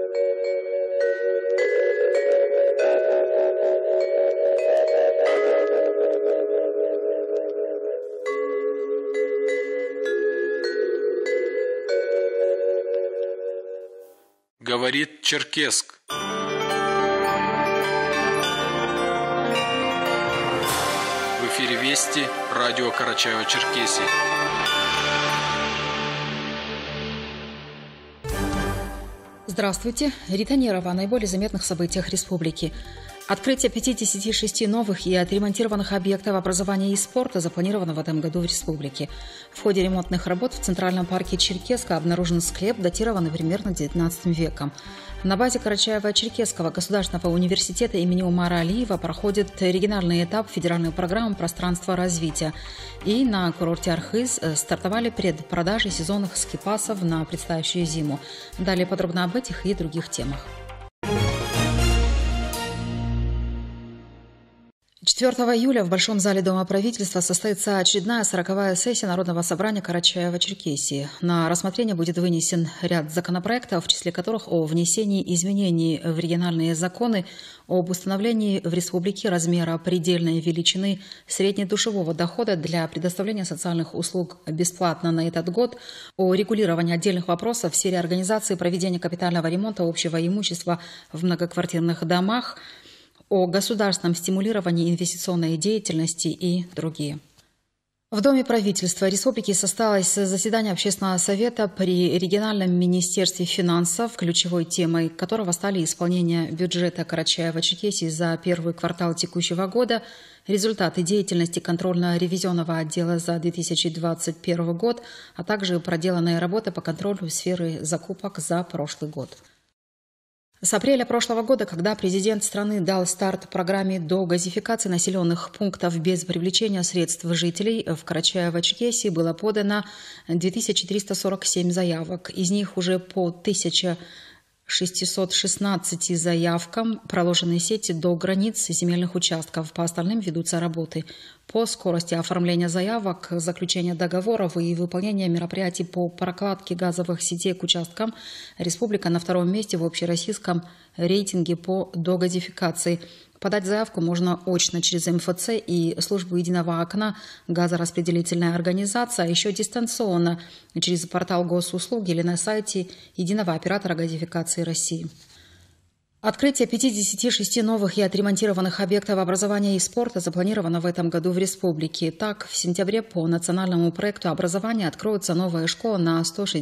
Говорит Черкесск. В эфире Вести, радио Карачаево-Черкесии. Здравствуйте. Рита Нерова о наиболее заметных событиях республики. Открытие 56 новых и отремонтированных объектов образования и спорта запланировано в этом году в республике. В ходе ремонтных работ в Центральном парке Черкесска обнаружен склеп, датированный примерно XIX веком. На базе Карачаево-Черкесского государственного университета имени Умара Алиева проходит региональный этап федеральной программы «Пространство развития». И на курорте Архыз стартовали предпродажи сезонных скипасов на предстоящую зиму. Далее подробно об этих и других темах. 4 июля в Большом зале Дома правительства состоится очередная 40-я сессия Народного собрания Карачаево-Черкесии. На рассмотрение будет вынесен ряд законопроектов, в числе которых о внесении изменений в региональные законы, об установлении в республике размера предельной величины среднедушевого дохода для предоставления социальных услуг бесплатно на этот год, о регулировании отдельных вопросов в сфере организации проведения капитального ремонта общего имущества в многоквартирных домах, о государственном стимулировании инвестиционной деятельности и другие. В Доме правительства республики состоялось заседание Общественного совета при региональном министерстве финансов, ключевой темой которого стали исполнение бюджета Карачаево-Черкесии за первый квартал текущего года, результаты деятельности контрольно-ревизионного отдела за 2021 год, а также проделанная работа по контролю сферы закупок за прошлый год. С апреля прошлого года, когда президент страны дал старт программе догазификации населенных пунктов без привлечения средств жителей, в Карачаево-Черкесии было подано 2347 заявок. Из них уже по 1616 заявкам проложены сети до границ земельных участков. По остальным ведутся работы. По скорости оформления заявок, заключения договоров и выполнения мероприятий по прокладке газовых сетей к участкам республика на втором месте в общероссийском рейтинге по догазификации. Подать заявку можно очно через МФЦ и службу единого окна газораспределительная организация, а еще дистанционно через портал госуслуги или на сайте единого оператора газификации России. Открытие 56 новых и отремонтированных объектов образования и спорта запланировано в этом году в республике. Так, в сентябре по национальному проекту образования откроется новая школа на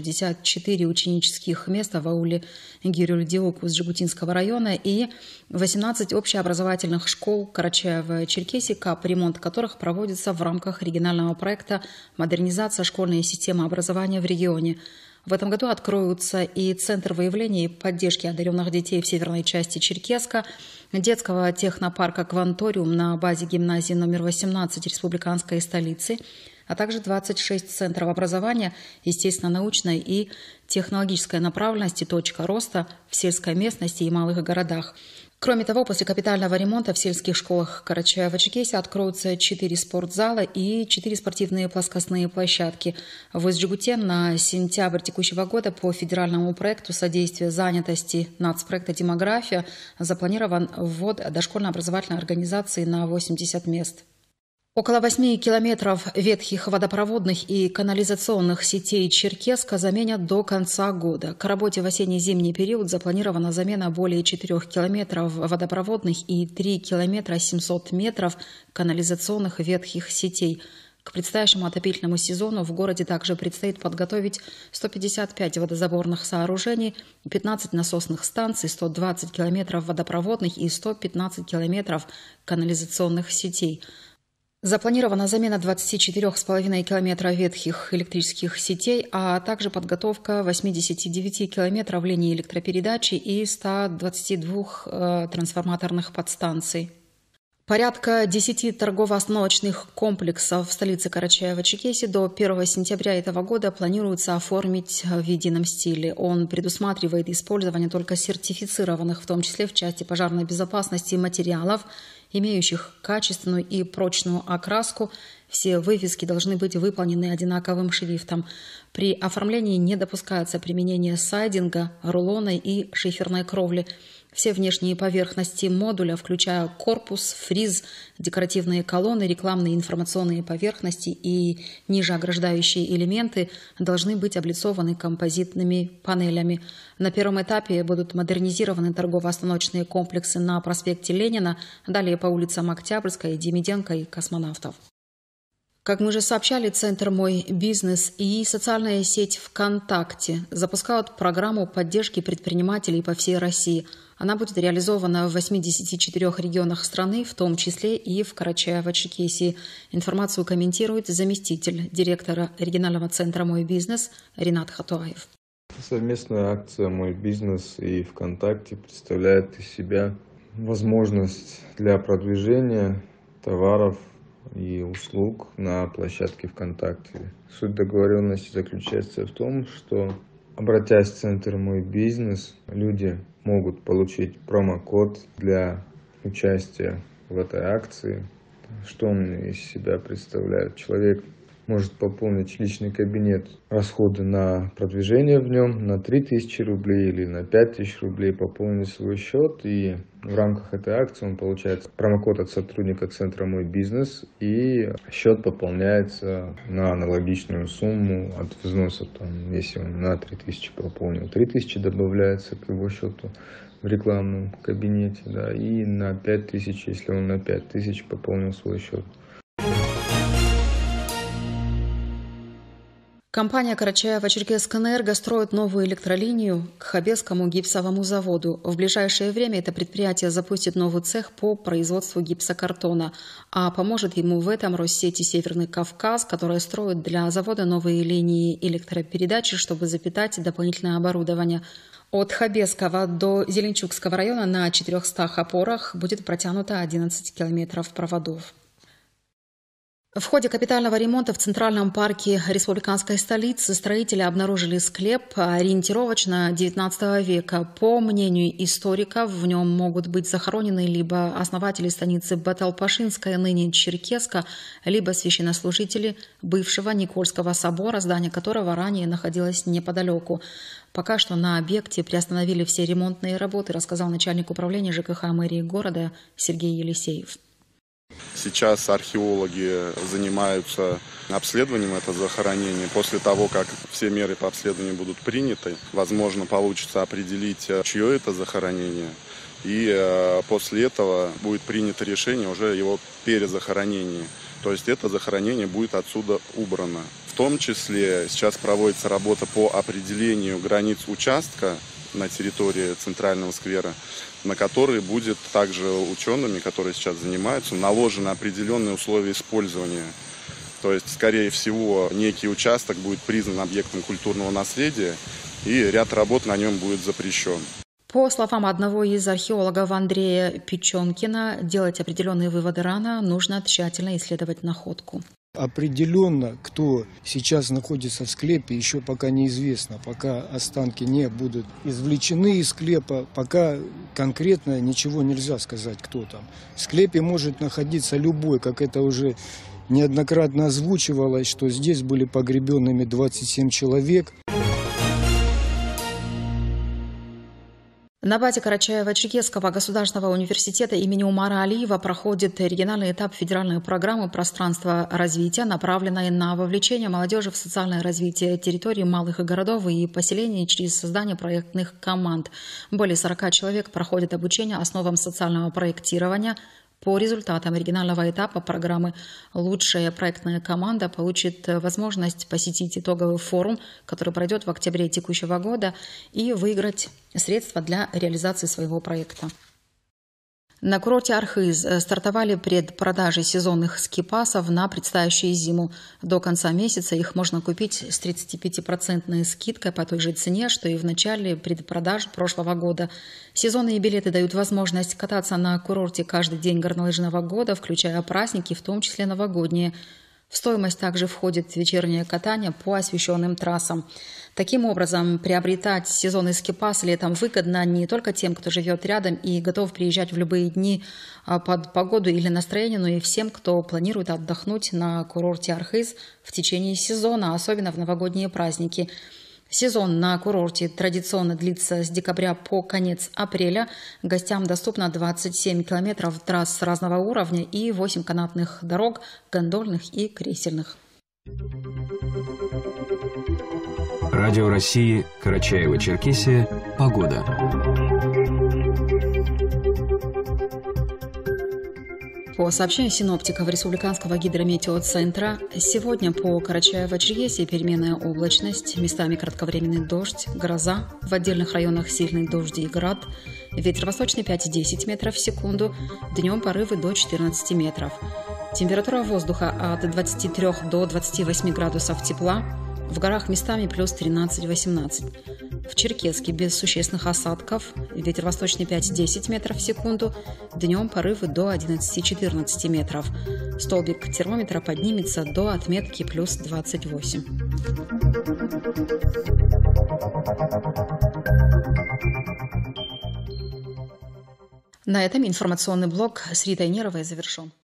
164 ученических места в ауле Гирюльдиук Жигутинского района и 18 общеобразовательных школ Карачаево-Черкесии, капремонт которых проводится в рамках регионального проекта «Модернизация школьной системы образования в регионе». В этом году откроются и Центр выявления и поддержки одаренных детей в северной части Черкесска, детского технопарка «Кванториум» на базе гимназии номер 18 республиканской столицы, а также 26 центров образования естественно-научной и технологической направленности «Точка роста» в сельской местности и малых городах. Кроме того, после капитального ремонта в сельских школах Карачаево-Черкесии откроются 4 спортзала и 4 спортивные плоскостные площадки. В Изжигуте на сентябрь текущего года по федеральному проекту содействия занятости нацпроекта «Демография» запланирован ввод дошкольно-образовательной организации на 80 мест. Около 8 километров ветхих водопроводных и канализационных сетей Черкесска заменят до конца года. К работе в осенне-зимний период запланирована замена более 4 километров водопроводных и 3 километра 700 метров канализационных ветхих сетей. К предстоящему отопительному сезону в городе также предстоит подготовить 155 водозаборных сооружений, 15 насосных станций, 120 километров водопроводных и 115 километров канализационных сетей. Запланирована замена 24,5 километра ветхих электрических сетей, а также подготовка 89 километров линий электропередачи и 122 трансформаторных подстанций. Порядка 10 торгово-остановочных комплексов в столице Карачаево-Черкесии до 1 сентября этого года планируется оформить в едином стиле. Он предусматривает использование только сертифицированных, в том числе в части пожарной безопасности, материалов, имеющих качественную и прочную окраску, Все вывески должны быть выполнены одинаковым шрифтом. При оформлении не допускается применение сайдинга, рулона и шиферной кровли. Все внешние поверхности модуля, включая корпус, фриз, декоративные колонны, рекламные информационные поверхности и ниже ограждающие элементы, должны быть облицованы композитными панелями. На первом этапе будут модернизированы торгово-остановочные комплексы на проспекте Ленина, далее по улицам Октябрьской, Демиденко и Космонавтов. Как мы уже сообщали, Центр «Мой бизнес» и социальная сеть ВКонтакте запускают программу поддержки предпринимателей по всей России. Она будет реализована в 84 регионах страны, в том числе и в Карачаево-Черкесии. Информацию комментирует заместитель директора регионального центра «Мой бизнес» Ринат Хатуаев. Совместная акция «Мой бизнес» и ВКонтакте представляет из себя возможность для продвижения товаров и услуг на площадке ВКонтакте. Суть договоренности заключается в том, что, обратясь в Центр «Мой бизнес», люди могут получить промокод для участия в этой акции. Что он из себя представляет? Человек может пополнить личный кабинет, расходы на продвижение в нем на 3000 рублей или на 5000 рублей, пополнить свой счет, и в рамках этой акции он получает промокод от сотрудника Центра «Мой бизнес», и счет пополняется на аналогичную сумму от взноса. Если он на 3000 пополнил, 3000 добавляется к его счету в рекламном кабинете, и на 5000, если он на 5000 пополнил свой счет. Компания «Карачаево-Черкесск-Энерго» строит новую электролинию к Хабесскому гипсовому заводу. В ближайшее время это предприятие запустит новый цех по производству гипсокартона, а поможет ему в этом Россети «Северный Кавказ», которая строит для завода новые линии электропередачи, чтобы запитать дополнительное оборудование. От Хабесского до Зеленчукского района на 400 опорах будет протянуто 11 километров проводов. В ходе капитального ремонта в Центральном парке республиканской столицы строители обнаружили склеп ориентировочно XIX века. По мнению историков, в нем могут быть захоронены либо основатели станицы Баталпашинская, ныне Черкесска, либо священнослужители бывшего Никольского собора, здание которого ранее находилось неподалеку. Пока что на объекте приостановили все ремонтные работы, рассказал начальник управления ЖКХ мэрии города Сергей Елисеев. Сейчас археологи занимаются обследованием этого захоронения. После того, как все меры по обследованию будут приняты, возможно, получится определить, чье это захоронение. И после этого будет принято решение уже его перезахоронения. То есть это захоронение будет отсюда убрано. В том числе сейчас проводится работа по определению границ участка на территории Центрального сквера, на который будет также учеными, которые сейчас занимаются, наложены определенные условия использования. То есть, скорее всего, некий участок будет признан объектом культурного наследия, и ряд работ на нем будет запрещен. По словам одного из археологов Андрея Печенкина, делать определенные выводы рано, нужно тщательно исследовать находку. Определенно, кто сейчас находится в склепе, еще пока неизвестно. Пока останки не будут извлечены из склепа, пока конкретно ничего нельзя сказать, кто там. В склепе может находиться любой, как это уже неоднократно озвучивалось, что здесь были погребенными 27 человек. На базе Карачаево-Черкесского государственного университета имени Умара Алиева проходит региональный этап федеральной программы «Пространство развития», направленной на вовлечение молодежи в социальное развитие территорий малых городов и поселений через создание проектных команд. Более 40 человек проходят обучение основам социального проектирования. По результатам регионального этапа программы лучшая проектная команда получит возможность посетить итоговый форум, который пройдет в октябре текущего года, и выиграть средства для реализации своего проекта. На курорте Архыз стартовали предпродажи сезонных скипасов на предстоящую зиму. До конца месяца их можно купить с 35% скидкой по той же цене, что и в начале предпродаж прошлого года. Сезонные билеты дают возможность кататься на курорте каждый день горнолыжного года, включая праздники, в том числе новогодние. В стоимость также входит вечернее катание по освещенным трассам. Таким образом, приобретать сезонный скипас летом выгодно не только тем, кто живет рядом и готов приезжать в любые дни под погоду или настроение, но и всем, кто планирует отдохнуть на курорте Архыз в течение сезона, особенно в новогодние праздники. Сезон на курорте традиционно длится с декабря по конец апреля. Гостям доступно 27 километров трасс разного уровня и 8 канатных дорог, гондольных и кресельных. Радио России, Карачаево-Черкесия. Погода. По сообщению синоптиков Республиканского гидрометеоцентра, сегодня по Карачаево-Черкесии переменная облачность, местами кратковременный дождь, гроза, в отдельных районах сильный дождь и град, ветер восточный 5-10 метров в секунду, днем порывы до 14 метров. Температура воздуха от 23 до 28 градусов тепла, в горах местами плюс 13-18. В Черкесске без существенных осадков, ветер восточный 5-10 метров в секунду, днем порывы до 11-14 метров. Столбик термометра поднимется до отметки плюс 28. На этом информационный блок с Ритой Неровой завершен.